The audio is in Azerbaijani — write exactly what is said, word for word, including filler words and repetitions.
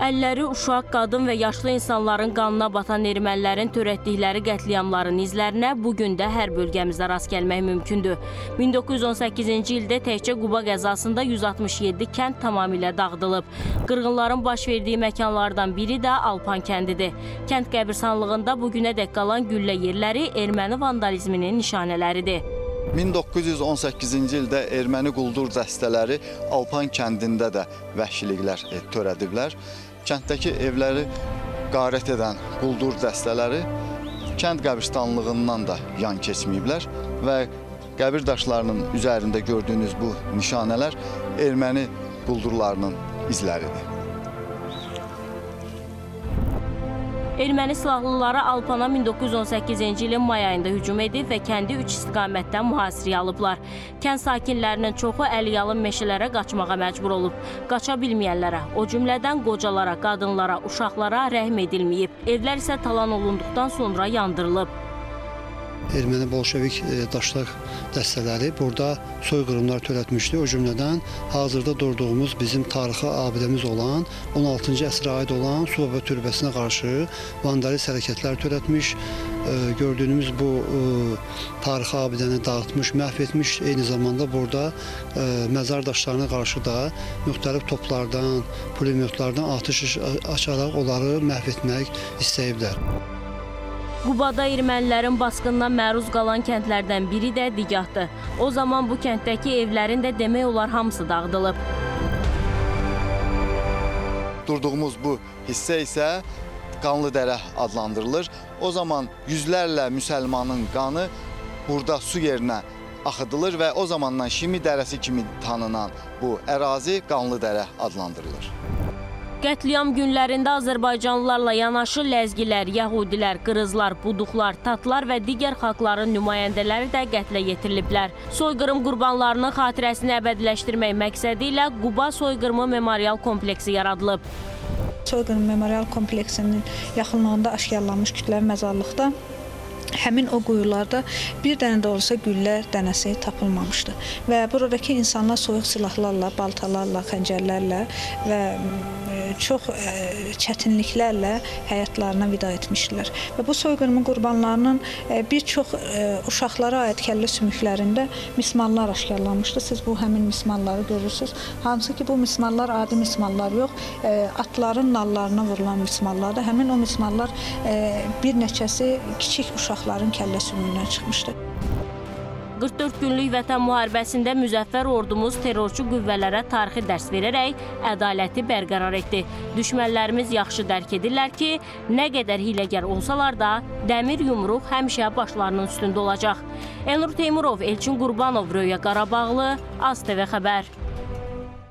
Əlləri uşaq, qadın və yaşlı insanların qanına batan ermənilərin törətdikləri qətliamların izlərinə bugün də hər bölgəmizdə rast gəlmək mümkündür. min doqquz yüz on səkkizinci ildə təkcə Quba qəzasında yüz altmış yeddi kənd tamamilə dağıdılıb. Qırğınların baş verdiyi məkanlardan biri də Alpan kəndidir. Kənd qəbirstanlığında bugünədək qalan güllə yerləri erməni vandalizminin nişanələridir. min doqquz yüz on səkkizinci ildə erməni quldur dəstələri Alpan kəndində də vəhşiliklər törədiblər. Kənddəki evləri qarət edən quldur dəstələri kənd qəbirstanlığından da yan keçməyiblər və qəbir daşlarının üzərində gördüyünüz bu nişanələr erməni quldurlarının izləridir. Erməni silahlıları Alpana min doqquz yüz on səkkizinci ilin may ayında hücum edib və kəndi üç istiqamətdən mühasirəyə alıblar. Kənd sakinlərinin çoxu əliyalın meşələrə qaçmağa məcbur olub. Qaça bilməyənlərə, o cümlədən qocalara, qadınlara, uşaqlara rəhm edilməyib. Evlər isə talan olunduqdan sonra yandırılıb. Erməni bolşevik daşlıq dəstələri burada soyqırımlar törətmişdi. O cümlədən hazırda durduğumuz bizim tarixi abidəmiz olan on altıncı əsrə aid olan Subaba türbəsinə qarşı vandalist hərəkətlər törətmiş. Gördüyünüz bu tarixi abidəni dağıtmış, məhv etmiş. Eyni zamanda burada məzar daşlarına qarşı da müxtəlif toplardan, pulemyotlardan atış açaraq onları məhv etmək istəyiblər. Qubada ermənilərin basqından məruz qalan kəndlərdən biri də Digahdır. O zaman bu kənddəki evlərin də demək olar hamısı dağıdılıb. Durduğumuz bu hissə isə Qanlıdərə adlandırılır. O zaman yüzlərlə müsəlmanın qanı burada su yerinə axıdılır və o zamandan Şimi dərəsi kimi tanınan bu ərazi Qanlıdərə adlandırılır. Qətliam günlərində Azərbaycanlılarla yanaşı ləzgilər, yəhudilər, qırızlar, buduqlar, tatlar və digər xalqların nümayəndələri də qətlə yetiriliblər. Soyqırım qurbanlarının xatirəsini əbədiləşdirmək məqsədi ilə Quba Soyqırımı Memorial kompleksi yaradılıb. Soyqırım Memorial kompleksinin yaxınlığında aşkarlanmış kütləvi məzarlıqda həmin o quyularda bir dənə də olsa güllə dənəsi tapılmamışdı. Və buradakı insanlar soyuq silahlarla, baltalarla, xəncərlərlə və çox çətinliklərlə həyatlarına vida etmişdilər. Və bu soyqırımın qurbanlarının bir çox uşaqlara aid kəllə sümüklərində mismarlar aşkarlanmışdı. Siz bu həmin mismarları görürsünüz. Hansı ki bu mismarlar adi mismarlar yox, atların nallarına vurulan mismarlardır. Həmin o mismarlar bir neçəsi kiçik uşaqların kəllə sümüyündən çıxmışdı. qırx dörd günlük vətən müharibəsində müzəffər ordumuz terrorçu qüvvələrə tarixi dərs verərək ədaləti bərqərar etdi. Düşmənlərimiz yaxşı dərk edirlər ki, nə qədər hiləgər olsalar da, dəmir yumruq həmişə başlarının üstündə olacaq. Elnur Teymurov, Elçin Qurbanov, Röya Qarabağlı, AzTV xəbər.